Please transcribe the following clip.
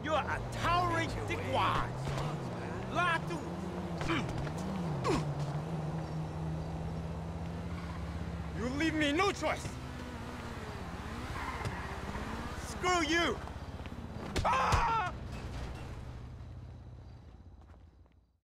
You're a towering dickwad. Lie through. You leave me no choice. Screw you. Ah!